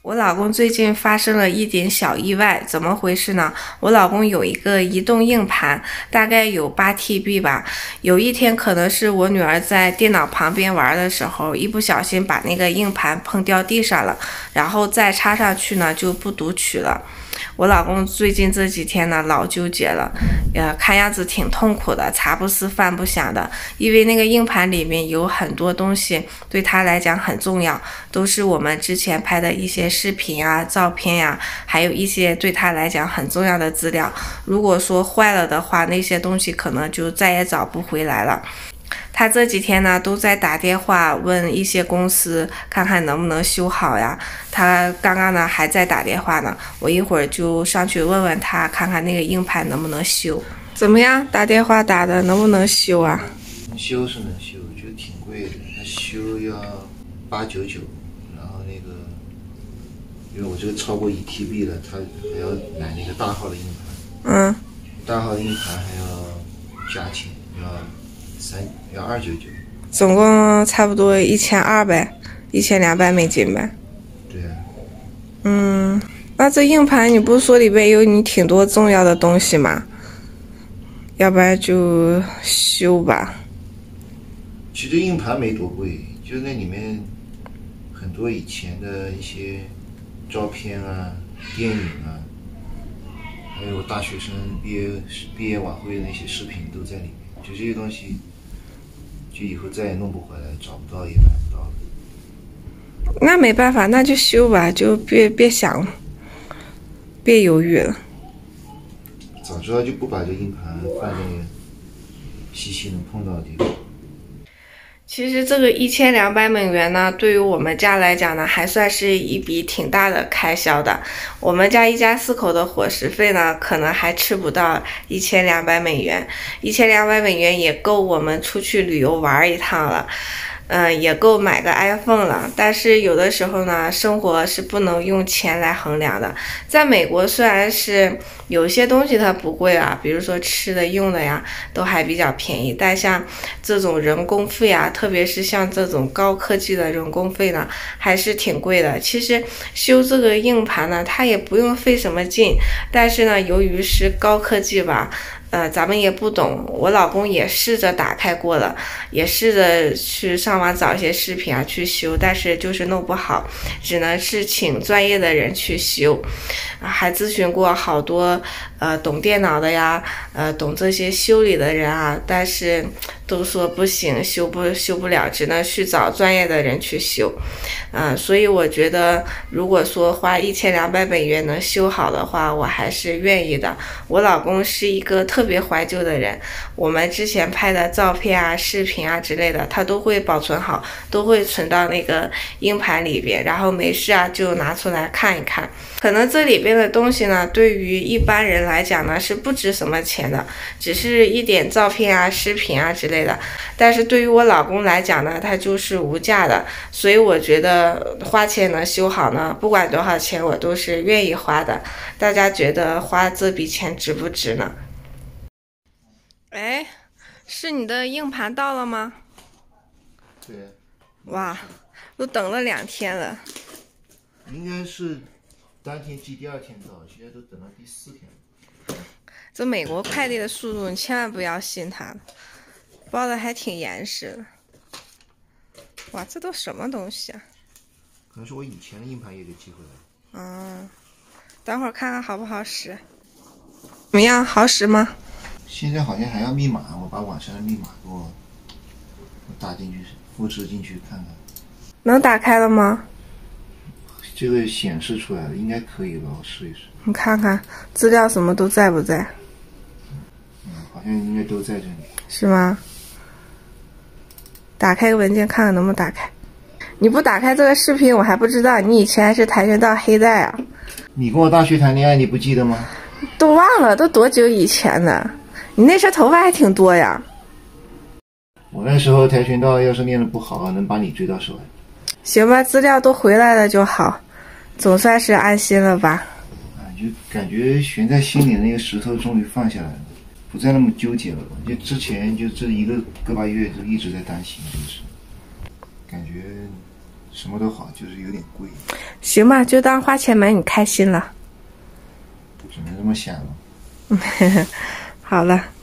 我老公最近发生了一点小意外，怎么回事呢？我老公有一个移动硬盘，大概有8TB 吧。有一天可能是我女儿在电脑旁边玩的时候，一不小心把那个硬盘碰掉地上了，然后再插上去呢就不读取了。我老公最近这几天呢老纠结了，看样子挺痛苦的，茶不思饭不想的，因为那个硬盘里面有很多东西对他来讲很重要，都是我们之前拍的一些视频啊、照片呀，还有一些对他来讲很重要的资料。如果说坏了的话，那些东西可能就再也找不回来了。他这几天呢都在打电话问一些公司，看看能不能修好呀。他刚刚呢还在打电话呢，我一会儿就上去问问他，看看那个硬盘能不能修。怎么样？打电话打的能不能修啊？ 修是能修，就挺贵的，他修要899，然后那个，因为我这个超过1TB 了，他还要买那个大号的硬盘。大号的硬盘还要加钱，要299， 总共差不多1200呗，1200美金呗。 对啊。 那这硬盘你不是说里边有你挺多重要的东西吗？要不然就修吧。 其实硬盘没多贵，就那里面很多以前的一些照片啊、电影啊，还有大学生毕业晚会的那些视频都在里面。就这些东西，就以后再也弄不回来，找不到也买不到了。 那没办法，那就修吧，就别想了，别犹豫了。 早知道就不把这硬盘放在细细能碰到的地方。 其实这个1200美元呢，对于我们家来讲呢，还算是一笔挺大的开销的。我们家一家4口的伙食费呢，可能还吃不到1200美元。1200美元也够我们出去旅游玩一趟了。也够买个 iPhone 了，但是有的时候呢，生活是不能用钱来衡量的。在美国虽然是有些东西它不贵啊，比如说吃的用的呀，都还比较便宜，但像这种人工费啊，特别是像这种高科技的人工费呢，还是挺贵的。其实修这个硬盘呢，它也不用费什么劲，但是呢，由于是高科技吧。咱们也不懂，我老公也试着打开过了，也试着去上网找一些视频啊去修，但是就是弄不好，只能是请专业的人去修，还咨询过好多懂电脑的呀，懂这些修理的人啊，但是都说不行，修不了，只能去找专业的人去修。所以我觉得，如果说花1200美元能修好的话，我还是愿意的。我老公是一个特别怀旧的人，我们之前拍的照片啊、视频啊之类的，他都会保存好，都会存到那个硬盘里边，然后没事啊就拿出来看一看。可能这里边的东西呢，对于一般人来讲呢是不值什么钱的，只是一点照片啊、视频啊之类的。但是对于我老公来讲呢，它就是无价的，所以我觉得花钱能修好呢，不管多少钱我都是愿意花的。大家觉得花这笔钱值不值呢？哎，是你的硬盘到了吗？ 对。 哇，都等了2天了。 应该是当天寄第2天到，现在都等到第4天了。 这美国快递的速度，你千万不要信它，包的还挺严实的。哇，这都什么东西啊？ 可能是我以前的硬盘也给寄回来。 等会儿看看好不好使。怎么样，好使吗？ 现在好像还要密码，我把网上的密码给我打进去，复制进去看看。 能打开了吗？ 这个显示出来了，应该可以吧？我试一试。 你看看资料什么都在不在？ 好像应该都在这里。 是吗？打开个文件看看能不能打开。你不打开这个视频，我还不知道你以前还是跆拳道黑带啊。 你跟我大学谈恋爱，你不记得吗？ 都忘了，都多久以前的？你那时候头发还挺多呀。 我那时候跆拳道要是练得不好，能把你追到手。 行吧，资料都回来了就好，总算是安心了吧。 就感觉悬在心里的那个石头终于放下来了，不再那么纠结了。就之前就这1个把月就一直在担心这个事，感觉什么都好，就是有点贵。 行吧，就当花钱买你开心了。 只能这么想了。 好了。